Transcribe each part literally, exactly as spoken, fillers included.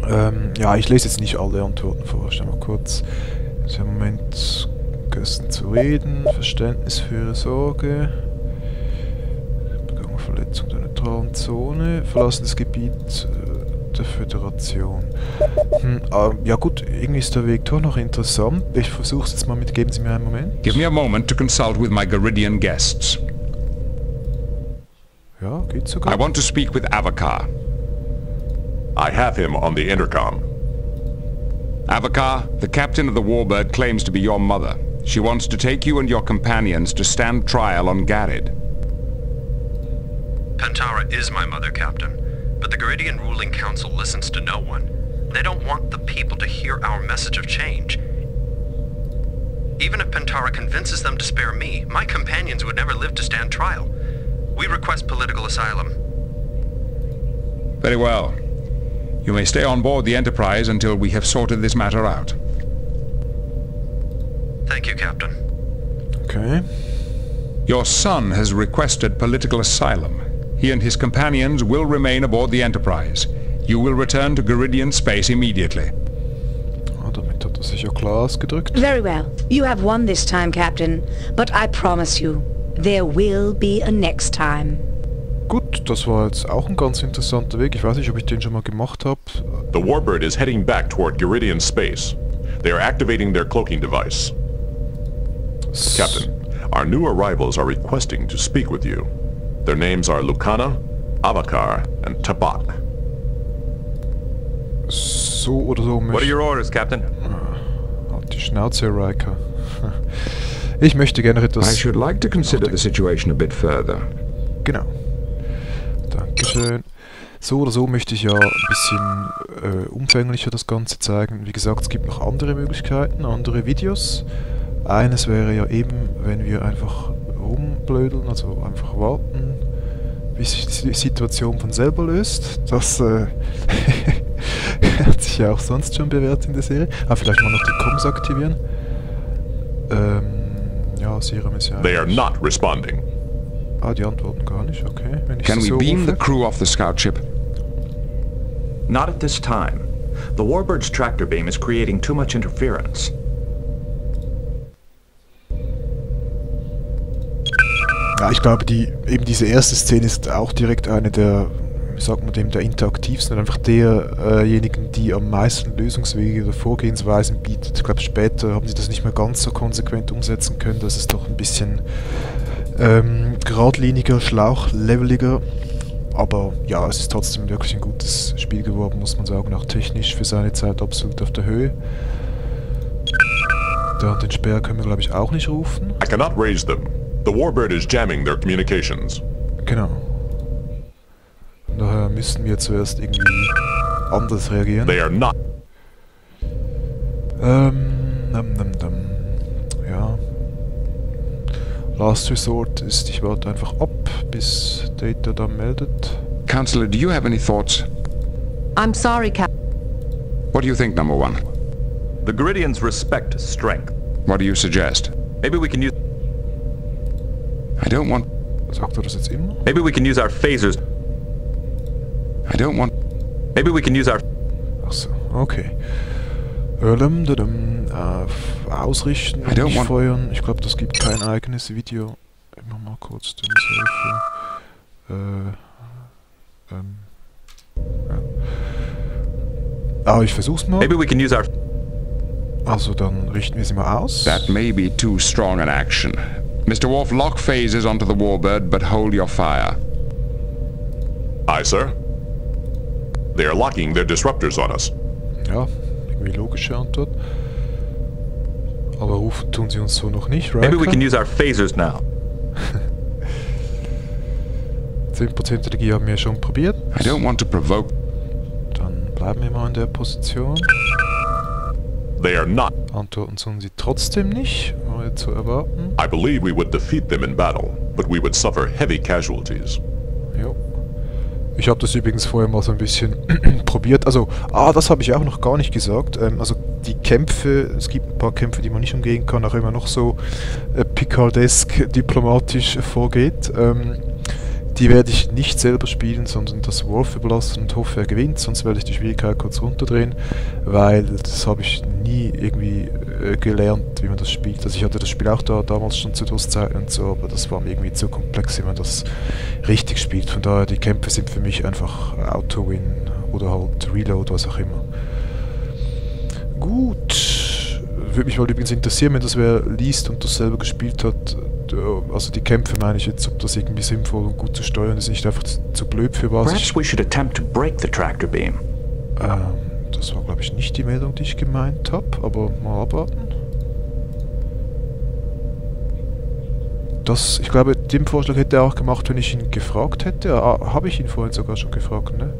Ähm, ja, ich lese jetzt nicht alle Antworten vor. Stell mal kurz. Im Moment Gästen zu reden, Verständnis für ihre Sorge. Begangen Verletzung der neutralen Zone, verlassen das Gebiet äh, der Föderation. Hm, äh, ja gut, irgendwie ist der Weg doch noch interessant. Ich versuche es jetzt mal mit, geben Sie mir einen Moment. Give me a moment to consult with my Garidian guests. Ja, geht sogar. I want to speak with Avakar. I have him on the intercom. Avakar, the captain of the Warbird claims to be your mother. She wants to take you and your companions to stand trial on Garid. Pantara is my mother, Captain. But the Garidian ruling council listens to no one. They don't want the people to hear our message of change. Even if Pantara convinces them to spare me, my companions would never live to stand trial. We request political asylum. Very well. You may stay on board the Enterprise until we have sorted this matter out. Thank you, Captain. Okay. Your son has requested political asylum. He and his companions will remain aboard the Enterprise. You will return to Garidian space immediately. Ah, damit hat er sich ja klar ausgedrückt. Very well. You have won this time, Captain. But I promise you, there will be a next time. Gut, das war jetzt auch ein ganz interessanter Weg. Ich weiß nicht, ob ich den schon mal gemacht habe. The Warbird is heading back toward Garidian space. They are activating their cloaking device. Captain, our new arrivals are requesting to speak with you. Their names are Lucana, Avakar, and Tabak. So oder so möchte... What are your orders, Captain? Halt die Schnauze, Riker. Ich möchte gerne etwas... I should like to consider the situation a bit further. Genau. Dankeschön. So oder so möchte ich ja ein bisschen äh, umfänglicher das Ganze zeigen. Wie gesagt, es gibt noch andere Möglichkeiten, andere Videos. Eines wäre ja eben, wenn wir einfach rumblödeln, also einfach warten, bis sich die Situation von selber löst. Das äh, hat sich ja auch sonst schon bewährt in der Serie. Aber vielleicht mal noch die Comms aktivieren. Ähm, ja, Serum ist ja... They are not responding. Ah, die antworten gar nicht, okay. Wenn ich Can we so beam rufe. the crew off the scout ship? Not at this time. The Warbird's tractor beam is creating too much interference. Ja, ich glaube, die, eben diese erste Szene ist auch direkt eine der, wie sagt man dem, der interaktivsten und einfach derjenigen, die am meisten Lösungswege oder Vorgehensweisen bietet. Ich glaube, später haben sie das nicht mehr ganz so konsequent umsetzen können, dass es doch ein bisschen ähm, geradliniger, schlauchleveliger. Aber ja, es ist trotzdem wirklich ein gutes Spiel geworden, muss man sagen, auch technisch für seine Zeit absolut auf der Höhe. Da den Speer können wir, glaube ich, auch nicht rufen. I cannot raise them. The Warbird is jamming their communications. Genau. Von daher müssen wir zuerst irgendwie anders reagieren. They are not. Ähm, dum, dum, dum. Ja. Last Resort ist, ich warte einfach ab, bis Data dann meldet. Counselor, do you have any thoughts? I'm sorry, Cap. What do you think, number one? The Garidians respect strength. What do you suggest? Maybe we can use... I don't want... Sagt er das jetzt immer? Maybe we can use our phasers. I don't want... Maybe we can use our... Achso, okay. Ähm, dadum, äh, ausrichten, I don't nicht want- feuern. Ich glaube, das gibt kein eigenes Video. Immer mal kurz den Safe. Äh, ähm, ja. Aber ich versuch's mal. Maybe we can use our... Also dann richten wir sie mal aus. That may be too strong an action. Mister Worf, lock phases onto the Warbird, but hold your fire. Aye, sir. They are locking their disruptors on us. Ja, irgendwie logische Antwort. Aber rufen tun sie uns so noch nicht, right? Maybe we can use our phasers now. zehn Prozent Energie haben wir schon probiert. I don't want to provoke... Dann bleiben wir mal in der Position. They are not. Antworten sollen sie trotzdem nicht, war zu erwarten. I believe we would defeat them in battle, but we would suffer heavy casualties. Jo. Ich habe das übrigens vorher mal so ein bisschen probiert. Also, ah, das habe ich auch noch gar nicht gesagt. Ähm, also die Kämpfe, es gibt ein paar Kämpfe, die man nicht umgehen kann, auch immer noch so äh, Picardesk diplomatisch vorgeht. Ähm, Die werde ich nicht selber spielen, sondern das Worf überlassen und hoffe, er gewinnt. Sonst werde ich die Schwierigkeit kurz runterdrehen, weil das habe ich nie irgendwie äh, gelernt, wie man das spielt. Also ich hatte das Spiel auch da damals schon zu DOS-Zeiten und so, aber das war mir irgendwie zu komplex, wie man das richtig spielt. Von daher, die Kämpfe sind für mich einfach Auto-Win oder halt Reload, was auch immer. Gut. Würde mich mal übrigens interessieren, wenn das wer liest und das selber gespielt hat. Also die Kämpfe meine ich jetzt, ob das irgendwie sinnvoll und gut zu steuern ist, nicht einfach zu blöd für was. Perhaps we should attempt to break the tractor beam. Ähm, das war glaube ich nicht die Meldung, die ich gemeint habe, aber mal abwarten. Das, ich glaube, den Vorschlag hätte er auch gemacht, wenn ich ihn gefragt hätte. Ah, habe ich ihn vorhin sogar schon gefragt, ne?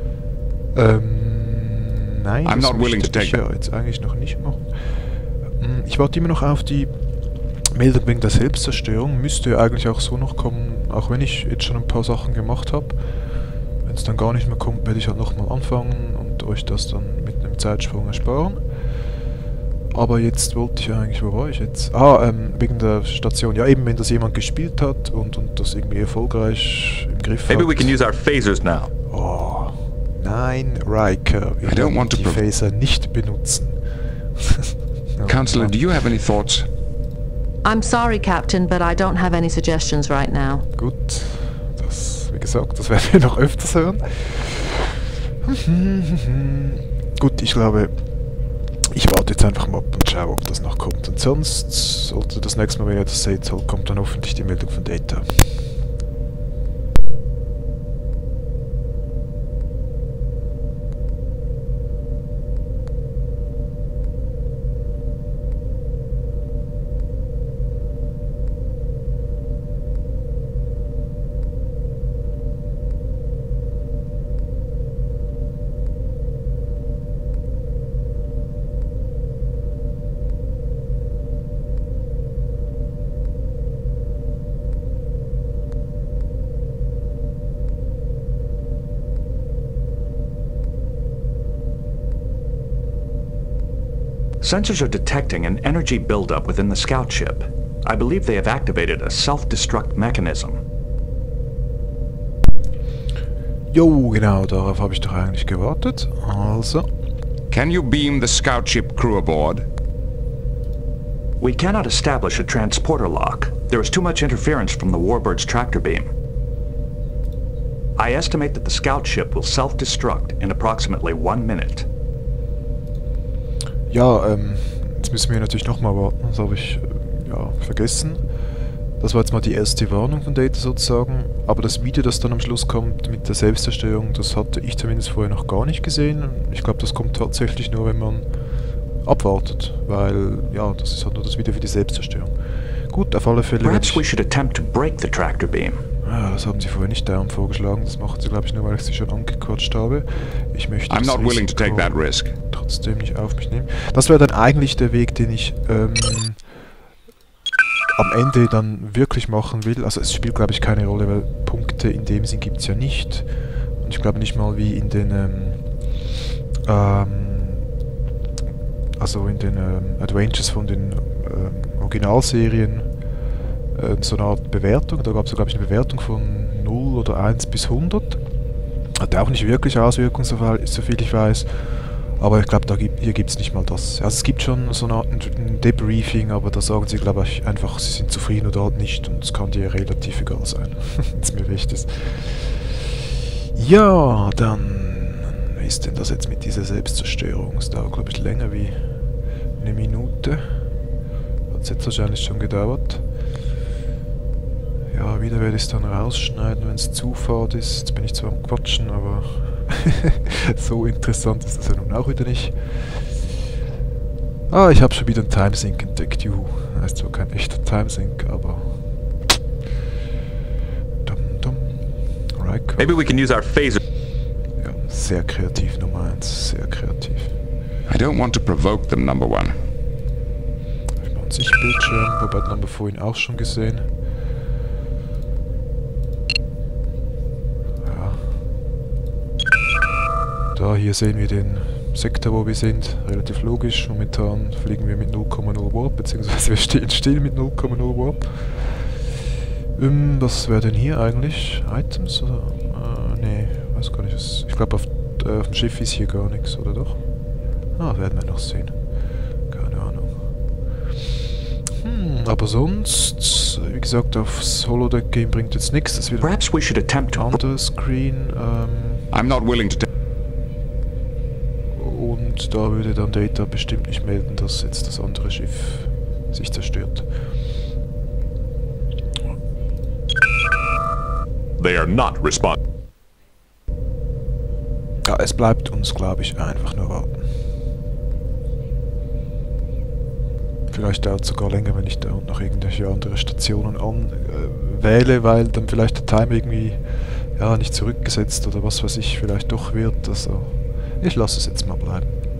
Ähm, nein, I'm das not willing to möchte ich take ja jetzt eigentlich noch nicht machen. Ich warte immer noch auf die Meldung wegen der Selbstzerstörung. Müsste ja eigentlich auch so noch kommen, auch wenn ich jetzt schon ein paar Sachen gemacht habe. Wenn es dann gar nicht mehr kommt, werde ich halt nochmal anfangen und euch das dann mit einem Zeitsprung ersparen. Aber jetzt wollte ich eigentlich, wo war ich jetzt? Ah, ähm, wegen der Station. Ja, eben, wenn das jemand gespielt hat und, und das irgendwie erfolgreich im Griff Maybe hat. we can use our phasers now. Oh, nein, Riker. Wir I don't want to die prov- Phaser nicht benutzen. No, Counselor, do you have any thoughts? I'm sorry, Captain, but I don't have any suggestions right now. Gut, das, wie gesagt, das werden wir noch öfters hören. Gut, ich glaube, ich warte jetzt einfach mal ab und schaue, ob das noch kommt. Und sonst sollte das nächste Mal, wenn ihr das seht, kommt dann hoffentlich die Meldung von Data. Sensors are detecting an energy buildup within the scout ship. I believe they have activated a self-destruct mechanism. Jo, genau, darauf habe ich doch eigentlich gewartet. Also. Can you beam the scout ship crew aboard? We cannot establish a transporter lock. There is too much interference from the Warbird's tractor beam. I estimate that the scout ship will self-destruct in approximately one minute. Ja, ähm, jetzt müssen wir natürlich nochmal warten, das habe ich, äh, ja, vergessen. Das war jetzt mal die erste Warnung von Data sozusagen, aber das Video, das dann am Schluss kommt mit der Selbstzerstörung, das hatte ich zumindest vorher noch gar nicht gesehen. Ich glaube, das kommt tatsächlich nur, wenn man abwartet, weil, ja, das ist halt nur das Video für die Selbstzerstörung. Gut, auf alle Fälle... Perhaps we should attempt to break the tractor beam. Ja, das haben sie vorher nicht darum vorgeschlagen, das machen sie, glaube ich, nur, weil ich sie schon angequatscht habe. Ich möchte I'm das not willing to take Risiko that risk. trotzdem nicht auf mich nehmen. Das wäre dann eigentlich der Weg, den ich ähm, am Ende dann wirklich machen will. Also es spielt, glaube ich, keine Rolle, weil Punkte in dem Sinn gibt es ja nicht. Und ich glaube nicht mal wie in den ähm, ähm, also in den ähm, Adventures von den ähm, Originalserien äh, so eine Art Bewertung. Da gab es, glaube ich, eine Bewertung von null oder eins bis hundert. Hat auch nicht wirklich Auswirkungen, so viel ich weiß. Aber ich glaube, gibt, hier gibt es nicht mal das. Also es gibt schon so eine Art ein Debriefing, aber da sagen sie, glaube ich, einfach, sie sind zufrieden oder halt nicht. Und es kann dir relativ egal sein, wenn es mir recht ist. Ja, dann, wie ist denn das jetzt mit dieser Selbstzerstörung? Es dauert, glaube ich, länger wie eine Minute. Hat es jetzt wahrscheinlich schon gedauert. Ja, wieder werde ich es dann rausschneiden, wenn es zu fad ist. Jetzt bin ich zwar am Quatschen, aber so interessant ist das ja nun auch wieder nicht. Ah, ich habe schon wieder einen Timesync entdeckt, juhu. Das ist zwar kein echter Timesync, aber... Dum, dum. Riker. Maybe we can use our phaser. Ja, sehr kreativ, Nummer eins, sehr kreativ. I don't want to provoke them, number one. Ich mache einen Sichtbildschirm, wobei den haben wir vorhin auch schon gesehen. Da, hier sehen wir den Sektor, wo wir sind, relativ logisch. Momentan fliegen wir mit null Komma null Warp, beziehungsweise wir stehen still mit null Komma null Warp. Ähm, was wäre denn hier eigentlich? Items oder? Äh, nee, weiß gar nicht. Was, ich glaube auf, äh, auf dem Schiff ist hier gar nichts, oder doch? Ah, werden wir noch sehen. Keine Ahnung. Hm, aber sonst, wie gesagt, aufs Holodeck-Game bringt jetzt nichts. Das wird Perhaps we should attempt to... Under Screen. Ähm, I'm not willing to... und da würde dann Data bestimmt nicht melden, dass jetzt das andere Schiff sich zerstört. They are not responding. Ja, es bleibt uns, glaube ich, einfach nur warten. Vielleicht dauert es sogar länger, wenn ich da noch irgendwelche andere Stationen anwähle, äh, weil dann vielleicht der Timer irgendwie ja, nicht zurückgesetzt oder was weiß ich vielleicht doch wird. Also ich lasse es jetzt mal bleiben.